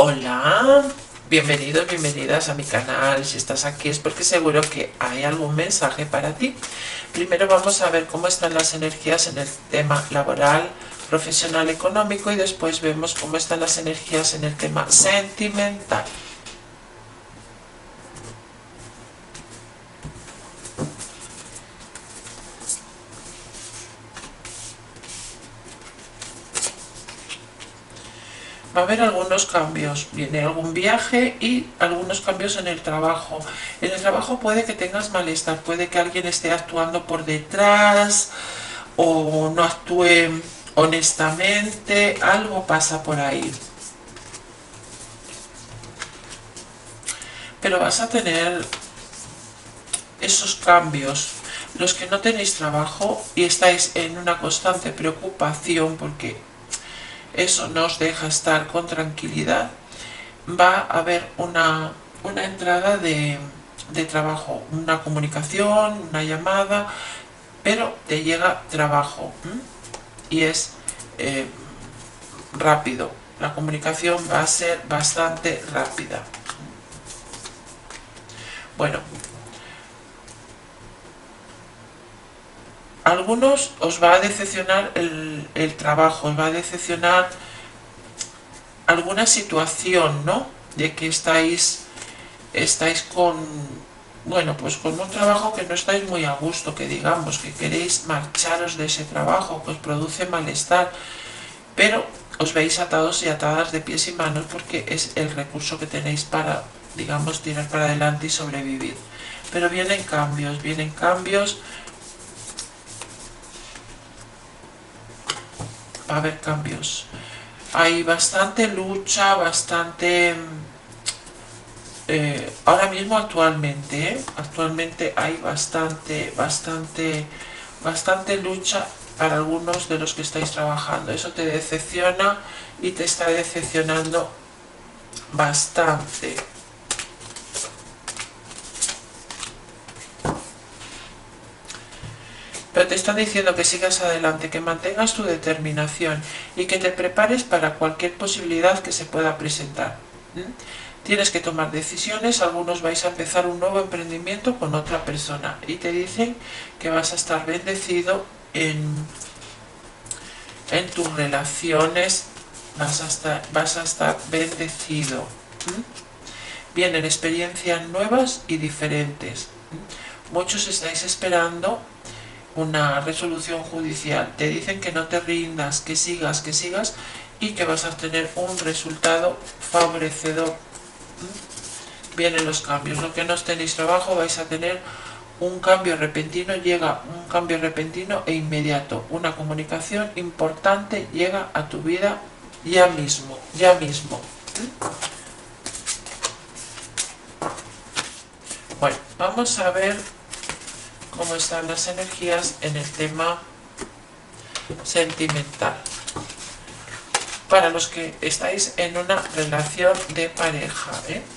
Hola, bienvenidos, bienvenidas a mi canal. Si estás aquí es porque seguro que hay algún mensaje para ti. Primero vamos a ver cómo están las energías en el tema laboral, profesional, económico, y después vemos cómo están las energías en el tema sentimental. Va a haber algunos cambios, viene algún viaje y algunos cambios en el trabajo. En el trabajo puede que tengas malestar, puede que alguien esté actuando por detrás o no actúe honestamente, algo pasa por ahí. Pero vas a tener esos cambios. Los que no tenéis trabajo y estáis en una constante preocupación porque eso no os deja estar con tranquilidad, va a haber una entrada de trabajo, una comunicación, una llamada, pero te llega trabajo y es rápido. La comunicación va a ser bastante rápida. Bueno, algunos os va a decepcionar el trabajo, os va a decepcionar alguna situación, ¿no? De que estáis con, bueno, pues con un trabajo que no estáis muy a gusto, que digamos, que queréis marcharos de ese trabajo, que os produce malestar, pero os veis atados y atadas de pies y manos porque es el recurso que tenéis para, digamos, tirar para adelante y sobrevivir. Pero vienen cambios, va a haber cambios. Hay bastante lucha, bastante... ahora mismo actualmente hay bastante lucha para algunos de los que estáis trabajando. Eso te decepciona y te está decepcionando bastante. Pero te están diciendo que sigas adelante, que mantengas tu determinación y que te prepares para cualquier posibilidad que se pueda presentar. Tienes que tomar decisiones, algunos vais a empezar un nuevo emprendimiento con otra persona y te dicen que vas a estar bendecido en tus relaciones, vas a estar bendecido. Vienen experiencias nuevas y diferentes. Muchos estáis esperando una resolución judicial. Te dicen que no te rindas, que sigas y que vas a tener un resultado favorecedor. Vienen los cambios. Lo que no tenéis trabajo vais a tener un cambio repentino, llega un cambio repentino e inmediato. Una comunicación importante llega a tu vida ya mismo. Bueno, vamos a ver cómo están las energías en el tema sentimental. Para los que estáis en una relación de pareja,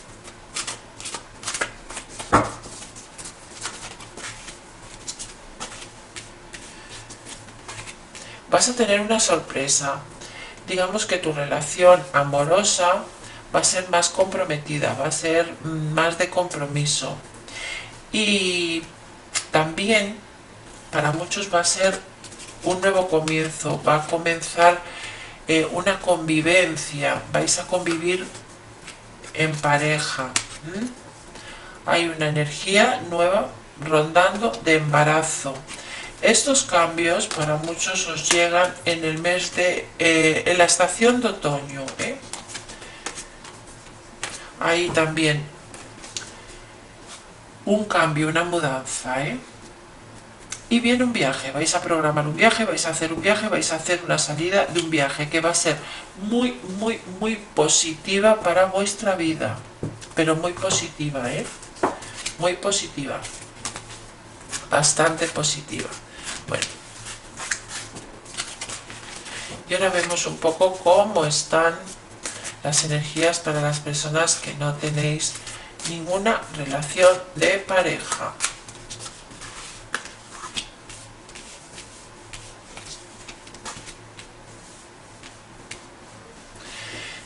vas a tener una sorpresa. Digamos que tu relación amorosa va a ser más comprometida, va a ser más de compromiso. Y también para muchos va a ser un nuevo comienzo, va a comenzar una convivencia, vais a convivir en pareja. Hay una energía nueva rondando de embarazo. Estos cambios para muchos os llegan en el mes de... en la estación de otoño. Hay también un cambio, una mudanza. Y viene un viaje, vais a programar un viaje, vais a hacer un viaje, vais a hacer una salida de un viaje que va a ser muy positiva para vuestra vida. Pero muy positiva, muy positiva. Bastante positiva. Bueno. Y ahora vemos un poco cómo están las energías para las personas que no tenéis ninguna relación de pareja.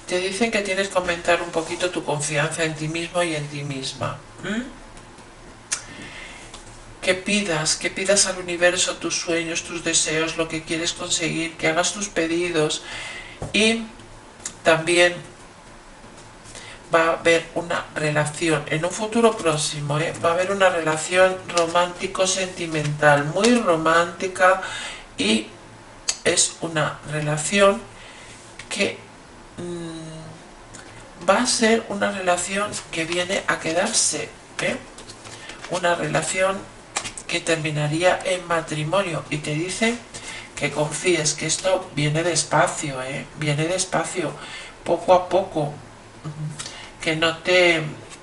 te dicen que tienes que aumentar un poquito tu confianza en ti mismo y en ti misma. Que pidas al universo tus sueños, tus deseos, lo que quieres conseguir, que hagas tus pedidos. Y también va a haber una relación, en un futuro próximo, va a haber una relación romántico-sentimental, muy romántica, y es una relación que va a ser una relación que viene a quedarse, una relación que terminaría en matrimonio, y te dice que confíes, que esto viene despacio, viene despacio, poco a poco, que no te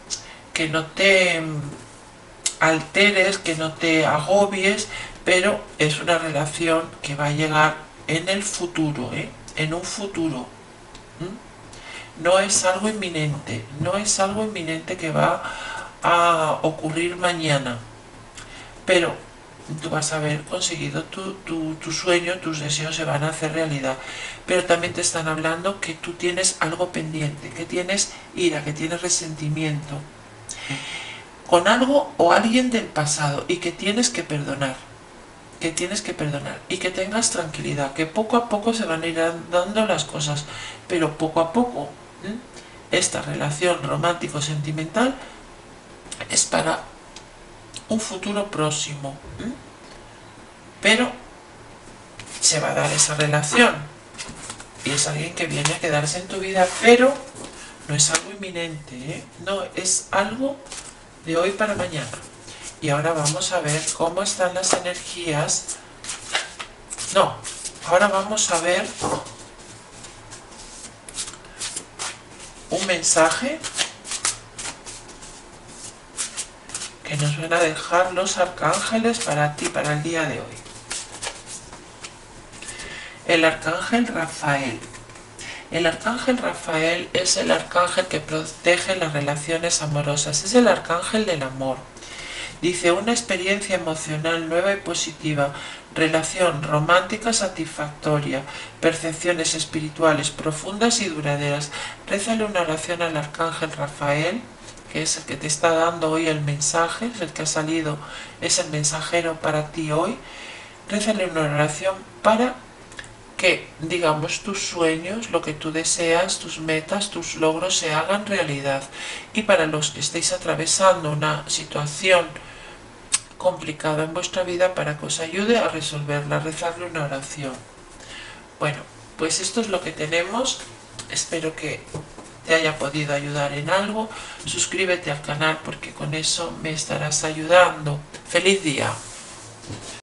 alteres, que no te agobies, pero es una relación que va a llegar en el futuro, en un futuro. No es algo inminente, no es algo inminente que va a ocurrir mañana, pero tú vas a haber conseguido tu sueño, tus deseos se van a hacer realidad. Pero también te están hablando que tú tienes algo pendiente, que tienes ira, que tienes resentimiento con algo o alguien del pasado, y que tienes que perdonar, y que tengas tranquilidad, que poco a poco se van a ir dando las cosas, pero poco a poco. Esta relación romántico-sentimental es para un futuro próximo, pero se va a dar esa relación y es alguien que viene a quedarse en tu vida, pero no es algo inminente, no es algo de hoy para mañana. Y ahora vamos a ver cómo están las energías. No, ahora vamos a ver un mensaje que nos van a dejar los arcángeles para ti, para el día de hoy. El arcángel Rafael. El arcángel Rafael es el arcángel que protege las relaciones amorosas, es el arcángel del amor. Dice, una experiencia emocional nueva y positiva, relación romántica satisfactoria, percepciones espirituales profundas y duraderas. Rézale una oración al arcángel Rafael, que es el que te está dando hoy el mensaje, es el que ha salido, es el mensajero para ti hoy. Rézale una oración para que, digamos, tus sueños, lo que tú deseas, tus metas, tus logros se hagan realidad. Y para los que estéis atravesando una situación complicada en vuestra vida, para que os ayude a resolverla, rezarle una oración. Bueno, pues esto es lo que tenemos. Espero que te haya podido ayudar en algo. Suscríbete al canal porque con eso me estarás ayudando. ¡Feliz día!